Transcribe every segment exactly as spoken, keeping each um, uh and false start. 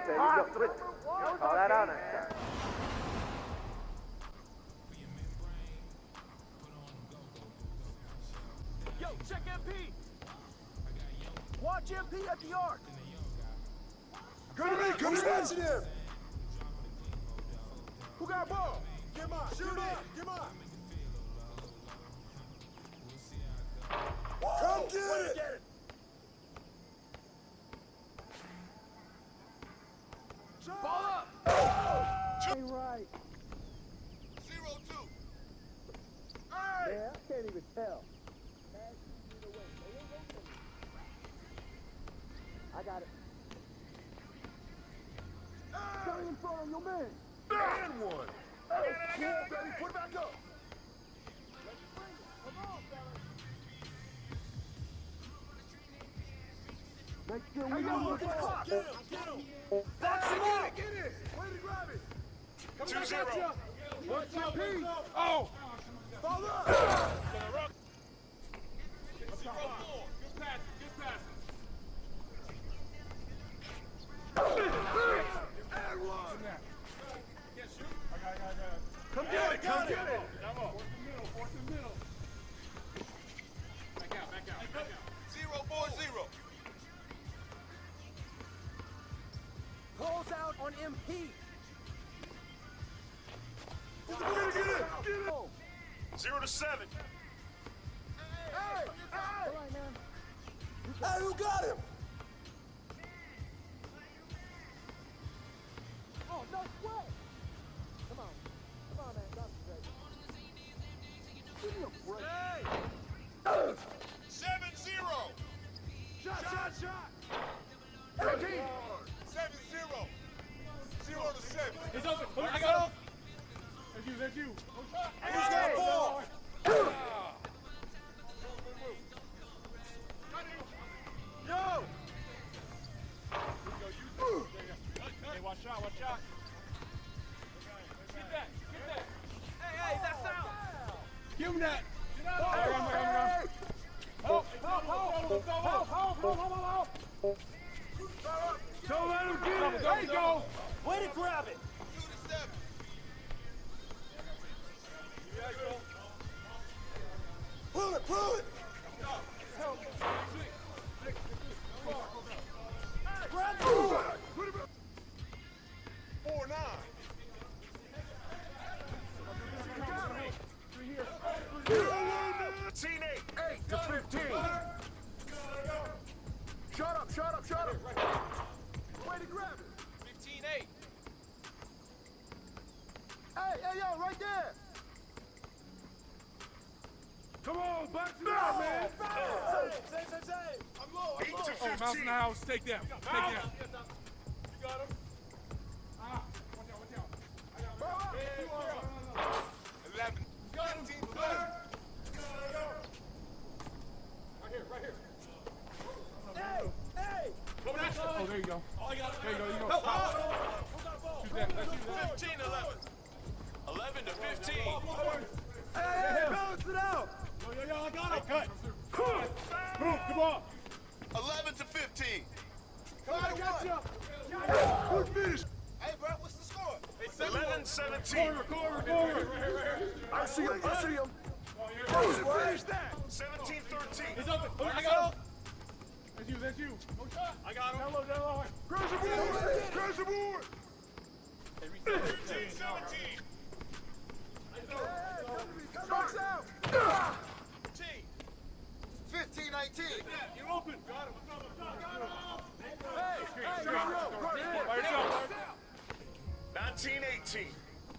baby. Go. Call that out next time. Yo, check M P. Watch M P at the arc. Come to me, come to me. Him. Who got a ball? Get mine. Shoot it. Get mine. Come get it. Get it. Ball up. Hey, right. Zero two. Hey. Man, I can't even tell. I got it. Stay in front of your man. And one. Hey, I got it, baby. Put it back up. Come on, fellas. Make sure we Hey, yo, don't look at the clock. Get him. Get him. Box him out. Get it. Way to grab it. Come Two back zero. at ya. Watch M P. Oh. Ball up. Zero four. Good pass. Good pass. And one. I got it. I got it. Come get it. Come get it. Come on. Force the middle. Force the middle. Back out. Back out. Back out. Zero four zero. Calls out on M P. Get it. Get it. Get it. Zero to seven. Hey. Hey. All right, man. Hey, who got him? Oh, no sweat. Come on. Come on, man. Don't straight. Give me a break. Hey. Seven zero. Shot, shot, shot. thirteen. Seven zero. Zero to seven. It's open. I got it. That's you. That's you. Who's got the ball? Yo. Hey, watch out. Watch out. Get that. Get that. Hey, hey, that's out. Give him that. Get out. Hey, Hey, I'm hey, right, hey. Help. Help. Help. Help. Help. Help. Help. Help. Don't let him get it. There you go. Way to grab it. Two to seven. Pull it, pull it. Grab it. Four nine. Fifteen eight. Eight to fifteen. Shut up, shut up, shut up. Way to grab it. Fifteen eight. Hey, hey, yo, right there. Come on, box it out, man. Save, save, save. I'm low. Eight to fifteen. Oh, mouse in the house. Take them. Take them. You got him. Ah, watch out. Watch out. I got him. Ball up. Yeah, You are. Eleven. Fifteen. Eleven. Right here. Right here. Hey, hey. Oh, there you go. Oh, I got it. There you go. You go. No. Pop. Who got the ball? Shoot that. Let's shoot that. Fifteen eleven. Eleven to fifteen. Hey, hey, balance it out. Yo, yo, yo, I got it. Cut. Move. Come on. Eleven to fifteen. I got you. Good finish. Hey, bro, what's the score? Eleven seventeen. Corner, corner, corner. Right here, right here. I see him, I see him. Finish finish that. Seventeen thirteen. He's open. I got him. That's you. That's you. No shot. I got him. Down low, down low. Crash the board. Crash the board. Fifteen seventeen. Box out. Fifteen nineteen. You're open. Got him. Hey, hey, yo, yo, Crash the board. By yourself. Nineteen eighteen.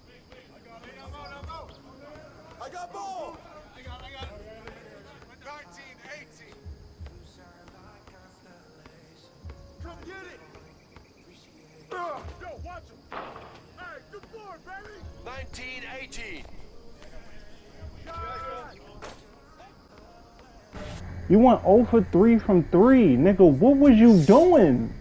I got ball. I got, I got it. Nineteen eighteen. Come get it. Uh, yo, watch him. Hey, good board, baby. Nineteen eighteen. You went zero for three from three, nigga. What was you doing?